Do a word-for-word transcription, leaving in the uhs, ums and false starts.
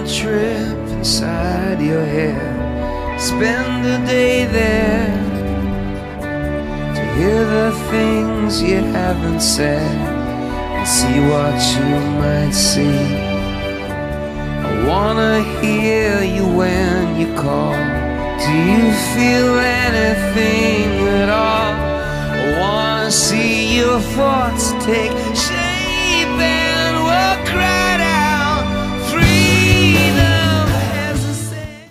trip inside your head. Spend a day there to hear the things you haven't said and see what you might see. I wanna hear you when you call. Do you feel anything at all? I wanna see your thoughts take